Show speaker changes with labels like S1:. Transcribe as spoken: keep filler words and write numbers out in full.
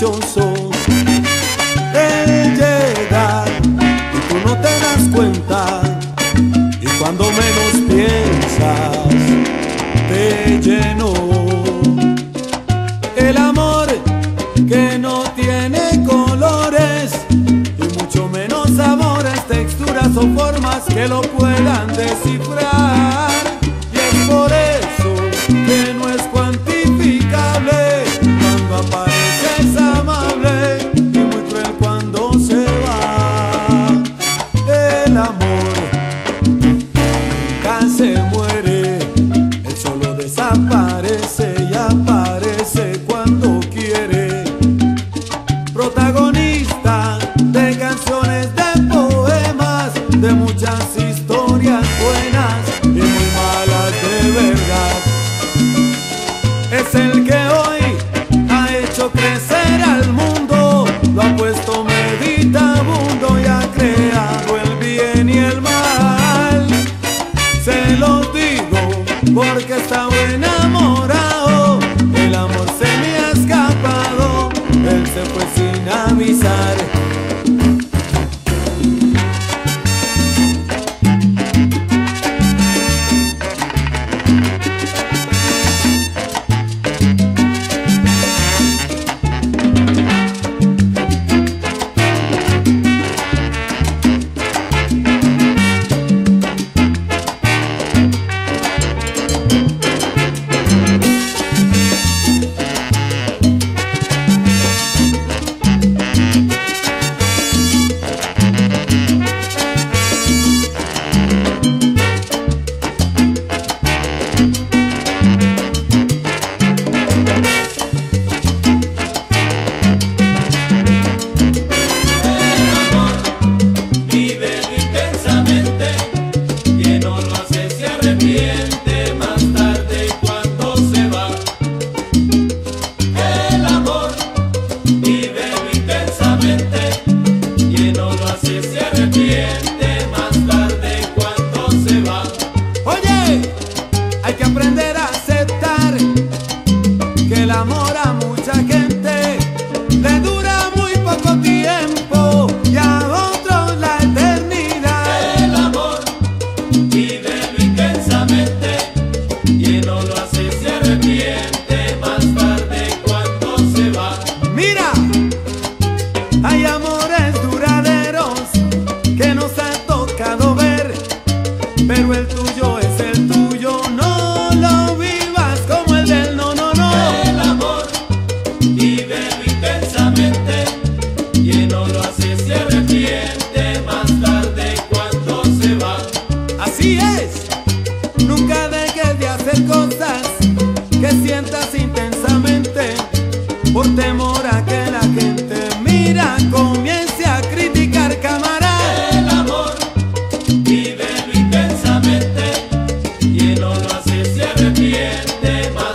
S1: dichoso. Él llega y tú no te das cuenta, y cuando menos piensas te llenó. El amor que no tiene colores y mucho menos sabores, texturas o formas que lo puedan descifrar. Y es por eso que no es cuantificable. Cuando aparece es amable y muy cruel cuando se va. El amor nunca se muere, él solo desaparece y aparece cuando quiere. Protagonista de canciones, de poemas, de muchas historias buenas y muy malas de verdad. Es el que hoy ha hecho crecer al mundo, lo ha puesto meditabundo y ha creado el bien y el mal. Se los digo porque estaba enamorado, el amor se me ha escapado, él se fue sin avisar. Hay que aprender a aceptar que el amor a mucha gente le dura muy poco tiempo y a otros la eternidad.
S2: El amor, vívelo intensamente y no lo hace, se arrepiente más tarde cuando se va.
S1: Mira, hay amores duraderos que nos ha tocado ver, pero el tuyo es el tuyo, no.
S2: Y no lo hace, se arrepiente más tarde cuando se va.
S1: Así es, nunca dejes de hacer cosas que sientas intensamente, por temor a que la gente mira comience a criticar, camarada.
S2: El amor, vívelo intensamente y no lo hace, se arrepiente más